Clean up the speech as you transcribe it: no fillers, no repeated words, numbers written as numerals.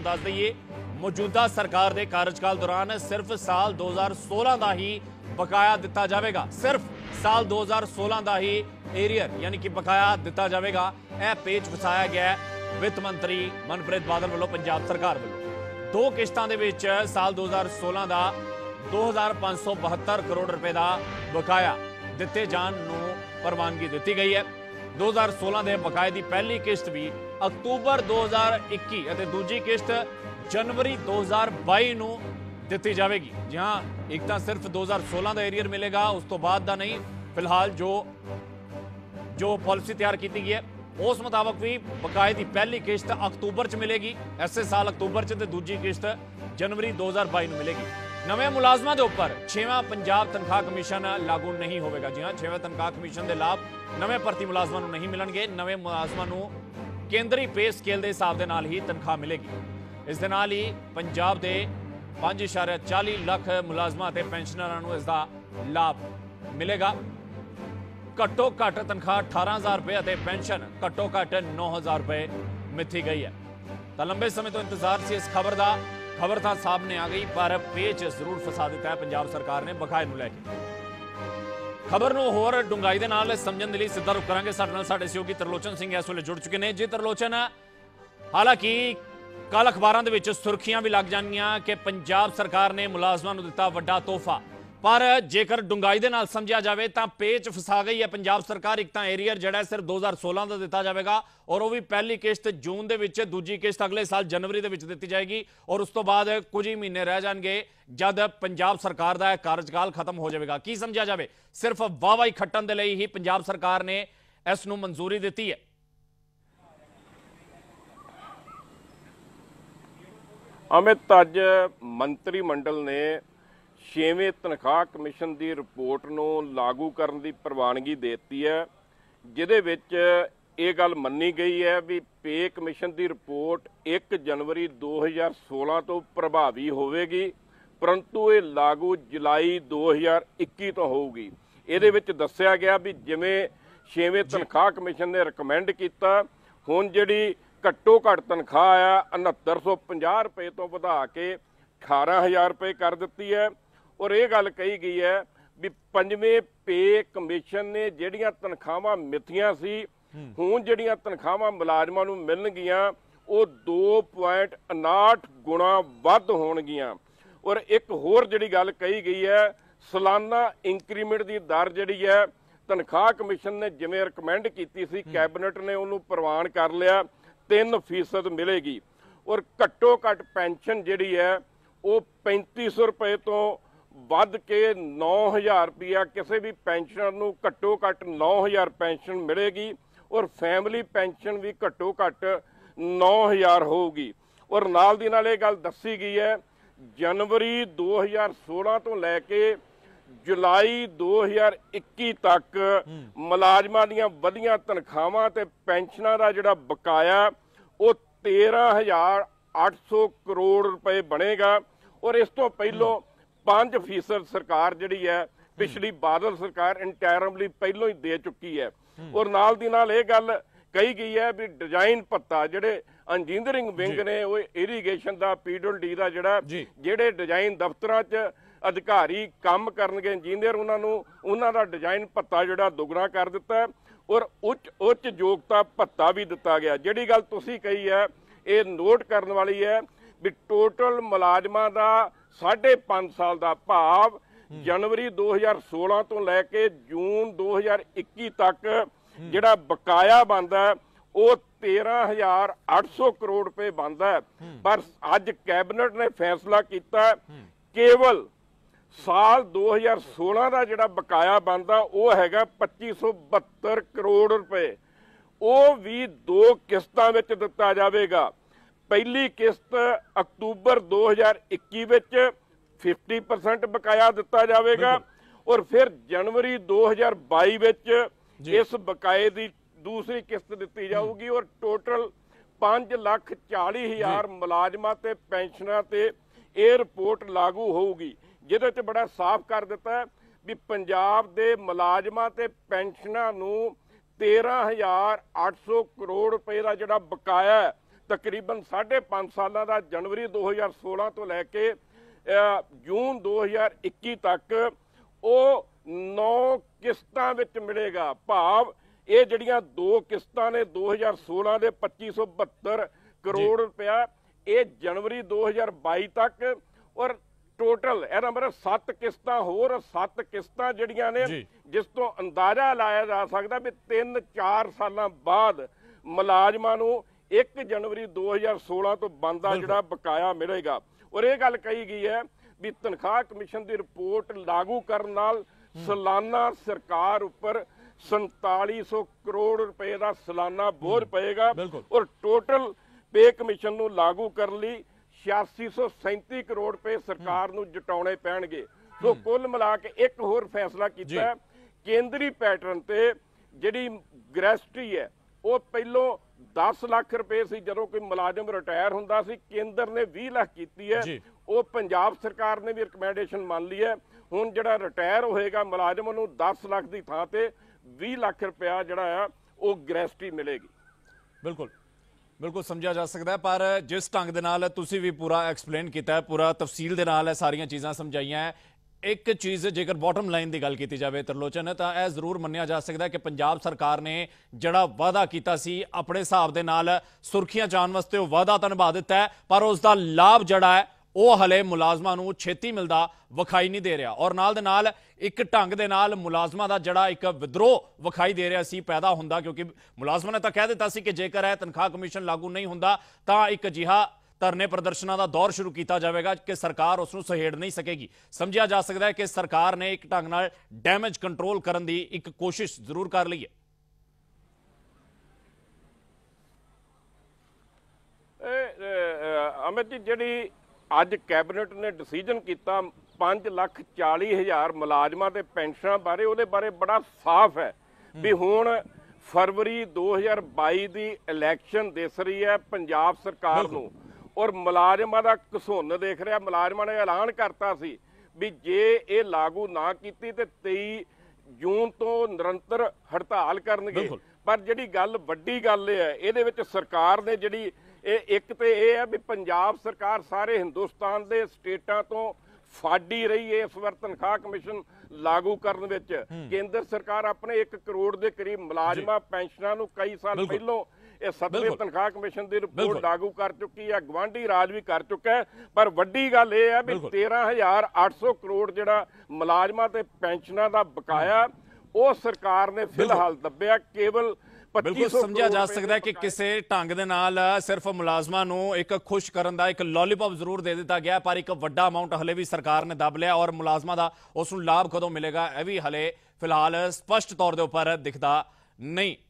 दस दईए मौजूदा सरकार के कार्यकाल दौरान सिर्फ साल 2016 का ही बकाया दिता जाएगा। सिर्फ साल 2016 का ही एरियर यानी कि बकाया दिता जाएगा। यह पेच फसाया गया वित्त मंत्री मनप्रीत बादल वालों पंजाब सरकार वालों। दो किश्तों के साल 2016 का 2572 करोड़ रुपए का बकाया दिते जाण नूं प्रवानगी दी गई है। 2016 के बकाए की पहली किश्त भी अक्तूबर 2021 और दूजी किश्त जनवरी 2022 नूं दी जाएगी। जी हाँ, एक तो सिर्फ 2016 का एरियर मिलेगा, उस तो बाद का नहीं। फिलहाल जो पॉलिसी तैयार की गई है उस मुताबिक भी बकाए की पहली किश्त अक्तूबर च मिलेगी, इस साल अक्तूबर च, दूजी किश्त जनवरी 2022 में मिलेगी। नवे मुलाजमां के उपर 6वां पंजाब तनख्वाह कमीशन लागू नहीं होगा। जी हाँ, 6वें तनख्वाह कमीशन के लाभ नवे भर्ती मुलाजमां नूं नहीं मिलणगे। नवे मुलाजमां नूं केंद्री पे स्केल के हिसाब के नाल ही तनख्वाह मिलेगी। इस दे नाल ही पंजाब के 5.40 लाख मुलाजमां ते पेंशनरां नूं इसका लाभ मिलेगा। घट्टो घट तनख्वाह 18,000 रुपए और पेंशन घट्टो घट 9,000 रुपए मिथी गई है। तो लंबे समय तो इंतजार से इस खबर का, खबर तो सामने आ गई पर पेच जरूर फसा दिता है पंजाब सरकार ने बकाए नूं लैके। खबर नूं होर डूंगाई दे नाल समझण दे लई सिद्धा रुख करांगे। साडे नाल साडे सहयोगी तरलोचन सिंह इस वेले जुड़ चुके हैं। जी तरलोचन, हालांकि कल अखबारां दे विच सुर्खियां भी लग जाणगीਆਂ कि पंजाब सरकार ने मुलाजमां नूं दिता वड्डा तोहफा, पर जेकर डूंगाई दे नाल समझिया जाए तो पेच फसा गई है पंजाब सरकार। एक तो एरियर जिहड़ा सिर्फ 2016 का दिता जाएगा और वह भी पहली किश्त जून दे विच, दूजी किश्त अगले साल जनवरी दे विच दिती जाएगी और उस तो बाद कुछ ही महीने रह जाएंगे जब पंजाब सरकार का कार्यकाल खत्म हो जाएगा। की समझिया जाए, सिर्फ वाहवाही खट्टण दे लई ही पंजाब सरकार ने इस नूं मंजूरी दी है? अमित, अज मंत्रिमंडल ने 6वें तनख्वाह कमीशन की रिपोर्ट नूं लागू करने की प्रवानगी देती है, जिहदे विच ये गल मन्नी गई है भी पे कमीशन की रिपोर्ट 1 जनवरी 2016 तो प्रभावी होगी, परंतु ये लागू जुलाई 2021 तो होगी। ये विच दस्सिया गया भी जिवें 6वें तनख्वाह कमीशन ने रिकमेंड किया, हुण जिहड़ी घट्टो घट तनख्वाह आ 6950 रुपए तो वधा के 18,000 रुपए कर दी है। और ये गल कही गई है भी 5वें पे कमीशन ने जिहड़ियां तनख्वाहां मिथियां सी, हुण जिहड़ियां तनख्वाहां मुलाजमां नूं मिलणगीਆਂ वो 2.59 गुणा वध होणगीਆਂ। और एक होर जिहड़ी गल कही गई है, सालाना इंक्रीमेंट की दर जिहड़ी है तनख्वाह कमीशन ने जिवें रिकमेंड कीती सी, कैबिनेट ने उहनूं प्रवान कर लिया, 3% मिलेगी। और घट्टो घट पेंशन जिहड़ी है वो 3500 रुपए तो वध के 9,000 रुपया किसी भी पेंशनर नूं घट्टो घट 9,000 पेंशन मिलेगी और फैमिली पेंशन भी घट्टो घट 9,000 होगी। और नाल दी नाल ये गल दसी गई है जनवरी 2016 तो लैके जुलाई 2021 तक मुलाजमां दीयां वधियां तनख्वाहां ते पेंशनां दा जिहड़ा बकाया वो 13,800 करोड़ रुपए बनेगा। और इस तो पहलों 5% सरकार जिहड़ी है पिछली बादल सरकार इंटैरमली पहलों ही दे चुकी है। और नाल दी नाल ये गल कही गई है भी डिजाइन भत्ता जिहड़े इंजीनियरिंग विंग ने वो इरीगेशन का PWD का जिहड़े डिजाइन दफ्तरां च अधिकारी काम करनगे इंजीनियर उन्हां दा डिजाइन भत्ता जिहड़ा दुगना कर दिता है और उच्च योग्यता भत्ता भी दिता गया। जिहड़ी गल तुसीं कही है ये नोट करने वाली है भी टोटल मुलाजमां दा 5.5 साल का भाव जनवरी 2016 तो लैके जून 2021 तक जिहड़ा बकाया बनदा है वो 13,800 करोड़ रुपए बनदा है। पर अज कैबिनेट ने फैसला किया केवल साल 2016 का जिहड़ा बकाया बनदा वो हैगा 2572 करोड़ रुपए, वो भी 2 किस्तां विच दिता जावेगा। पहली किस्त अक्तूबर 2021 विच 50% बकाया दिता जाएगा और फिर जनवरी 2022 विच इस बकाए की दूसरी किस्त दी जाऊगी और टोटल 5,40,000 मुलाजमां ते पेंशनां ते ये रिपोर्ट लागू होगी, जिहदे च बड़ा साफ कर दिता है भी पंजाब दे मुलाजमां ते पेंशनां नूं 13,800 करोड़ रुपए का जिहड़ा बकाया है ਤਕਰੀਬਨ 5.5 ਸਾਲਾਂ ਦਾ ਜਨਵਰੀ 2016 ਤੋਂ ਲੈ ਕੇ ਜੂਨ 2021 ਤੱਕ ਉਹ 9 ਕਿਸ਼ਤਾਂ ਵਿੱਚ ਮਿਲੇਗਾ। ਭਾਵ ਇਹ ਜਿਹੜੀਆਂ 2 ਕਿਸ਼ਤਾਂ ਨੇ 2016 ਦੇ 2572 ਕਰੋੜ ਰੁਪਇਆ, ਇਹ ਜਨਵਰੀ 2022 ਤੱਕ, ਔਰ ਟੋਟਲ ਇਹਦਾ ਮਤਲਬ 7 ਕਿਸ਼ਤਾਂ ਹੋਰ 7 ਕਿਸ਼ਤਾਂ ਜਿਹੜੀਆਂ ਨੇ, ਜਿਸ ਤੋਂ ਅੰਦਾਜ਼ਾ ਲਾਇਆ ਜਾ ਸਕਦਾ ਵੀ 3-4 ਸਾਲਾਂ ਬਾਅਦ ਮੁਲਾਜ਼ਮਾਂ ਨੂੰ 1 ਜਨਵਰੀ 2016 ਤੋਂ ਬਣਦਾ ਜਿਹੜਾ ਬਕਾਇਆ ਮਿਲੇਗਾ। ਔਰ ਇਹ ਗੱਲ ਕਹੀ ਗਈ ਹੈ ਵੀ ਤਨਖਾਹ ਕਮਿਸ਼ਨ ਦੀ ਰਿਪੋਰਟ ਲਾਗੂ ਕਰਨ ਨਾਲ ਸਾਲਾਨਾ ਸਰਕਾਰ ਉੱਪਰ 4700 ਕਰੋੜ ਰੁਪਏ ਦਾ ਸਾਲਾਨਾ ਬੋਝ ਪਏਗਾ, ਔਰ ਟੋਟਲ ਪੇ ਕਮਿਸ਼ਨ ਨੂੰ ਲਾਗੂ ਕਰਨ ਲਈ 8637 ਕਰੋੜ ਰੁਪਏ ਸਰਕਾਰ ਨੂੰ ਜਟਾਉਣੇ ਪੈਣਗੇ। ਸੋ ਕੁੱਲ ਮਿਲਾ ਕੇ ਇੱਕ ਹੋਰ ਫੈਸਲਾ ਕੀਤਾ, ਕੇਂਦਰੀ ਪੈਟਰਨ ਤੇ ਜਿਹੜੀ ਗ੍ਰੈਸਟੀ ਹੈ ਉਹ ਪਹਿਲੋਂ 10 ਲੱਖ ਰੁਪਏ ਸੀ, ਜਦੋਂ ਕੋਈ ਮੁਲਾਜ਼ਮ ਰਿਟਾਇਰ ਹੁੰਦਾ ਸੀ ਕੇਂਦਰ ਨੇ 20 ਲੱਖ ਕੀਤੀ ਹੈ, ਉਹ ਪੰਜਾਬ ਸਰਕਾਰ ਨੇ ਵੀ ਰਿਕਮੈਂਡੇਸ਼ਨ ਮੰਨ ਲਈ ਹੈ। ਹੁਣ ਜਿਹੜਾ ਰਿਟਾਇਰ ਹੋਏਗਾ ਮੁਲਾਜ਼ਮ ਨੂੰ 10 ਲੱਖ ਦੀ ਥਾਂ ਤੇ 20 ਲੱਖ ਰੁਪਇਆ ਜਿਹੜਾ ਆ ਉਹ ਗ੍ਰੈਸਟੀ ਮਿਲੇਗੀ। ਬਿਲਕੁਲ ਬਿਲकुल समझा जा सकता है, पर जिस ढंग दे नाल तुसी भी पूरा एक्सप्लेन किया है, पूरा तफसील दे नाल सारियां चीज़ां समझाइयां है, एक चीज़ जेकर बॉटम लाइन की गल की जाए त्रिलोचन, तो यह जरूर मन्निया जा सकता है कि पंजाब सरकार ने जिहड़ा वादा किया सी अपने हिसाब दे नाल सुर्खियां चाहण वास्ते वो वादा तो निभा दिता है, पर उसका लाभ जिहड़ा है वो हले मुलाजमां नूं छेती मिलदा विखाई नहीं दे रहा। और नाल दे नाल एक ढंग दे नाल मुलाजमां दा जिहड़ा एक विद्रोह विखाई दे रहा सी पैदा हुंदा, क्योंकि मुलाजमां ने तां कह दिता सी कि जेकर यह तनख्वाह कमीशन लागू नहीं हुंदा तां एक अजिहा धरने प्रदर्शनां दा दौर शुरू किया जाएगा कि सरकार उसनूं सहेड़ नहीं सकेगी। समझिया जा सकता है कि सरकार ने एक ढंग नाल डैमेज कंट्रोल करन दी एक कोशिश जरूर कर ली है। अमित जी, जिहड़ी ਅੱਜ ਕੈਬਨਿਟ ਨੇ ਡਿਸੀਜਨ ਕੀਤਾ 5,40,000 ਮੁਲਾਜ਼ਮਾਂ ਦੇ ਪੈਨਸ਼ਨਾਂ ਬਾਰੇ, ਉਹਦੇ ਬਾਰੇ ਬੜਾ ਸਾਫ਼ ਹੈ ਵੀ ਹੁਣ ਫਰਵਰੀ 2022 ਦੀ ਇਲੈਕਸ਼ਨ ਦਿਸ ਰਹੀ ਹੈ ਪੰਜਾਬ ਸਰਕਾਰ ਨੂੰ, ਔਰ ਮੁਲਾਜ਼ਮਾਂ ਦਾ ਘਸੁੰਨ ਦੇਖ ਰਿਹਾ। ਮੁਲਾਜ਼ਮਾਂ ਨੇ ਐਲਾਨ ਕਰਤਾ ਸੀ ਵੀ ਜੇ ਇਹ ਲਾਗੂ ਨਾ ਕੀਤੀ ਤੇ 23 ਜੂਨ ਤੋਂ ਨਿਰੰਤਰ ਹੜਤਾਲ ਕਰਨਗੇ। ਪਰ ਜਿਹੜੀ ਗੱਲ ਵੱਡੀ ਗੱਲ ਇਹ ਹੈ, ਇਹਦੇ ਵਿੱਚ ਸਰਕਾਰ ਨੇ ਜਿਹੜੀ ਇੱਕ ਤੇ ਇਹ ਹੈ ਵੀ ਪੰਜਾਬ ਸਰਕਾਰ ਸਾਰੇ ਹਿੰਦੁਸਤਾਨ ਦੇ ਸਟੇਟਾਂ ਤੋਂ ਫਾਡੀ ਰਹੀ ਹੈ ਇਸ ਵਾਰ ਤਨਖਾਹ ਕਮਿਸ਼ਨ ਲਾਗੂ ਕਰਨ ਵਿੱਚ। ਕੇਂਦਰ ਸਰਕਾਰ ਆਪਣੇ 1 ਕਰੋੜ ਦੇ ਕਰੀਬ ਮੁਲਾਜ਼ਮਾਂ ਪੈਨਸ਼ਨਾਂ ਨੂੰ ਕਈ ਸਾਲ ਪਹਿਲੋਂ ਇਹ 7ਵੇਂ ਤਨਖਾਹ ਕਮਿਸ਼ਨ ਦੀ ਰਿਪੋਰਟ ਲਾਗੂ ਕਰ ਚੁੱਕੀ ਹੈ, ਗਵਾਂਢੀ ਰਾਜ ਵੀ ਕਰ ਚੁੱਕਾ ਹੈ। ਪਰ ਵੱਡੀ ਗੱਲ ਇਹ ਹੈ ਵੀ 13,800 ਕਰੋੜ ਜਿਹੜਾ ਮੁਲਾਜ਼ਮਾਂ ਤੇ ਪੈਨਸ਼ਨਾਂ ਦਾ ਬਕਾਇਆ ਉਹ ਸਰਕਾਰ ਨੇ ਫਿਲਹਾਲ ਦੱਬਿਆ। ਕੇਵਲ बिल्कुल समझा जा सकता है कि किसी ढंग दे नाल सिर्फ मुलाजमां नूं एक खुश करन दा एक लॉलीपॉप जरूर दे दिता गया, पर एक वड्डा अमाउंट हले भी सरकार ने दब लिया, और मुलाजमां दा उस नूं लाभ कदों मिलेगा यह भी हले फिलहाल स्पष्ट तौर के उपर दिखता नहीं।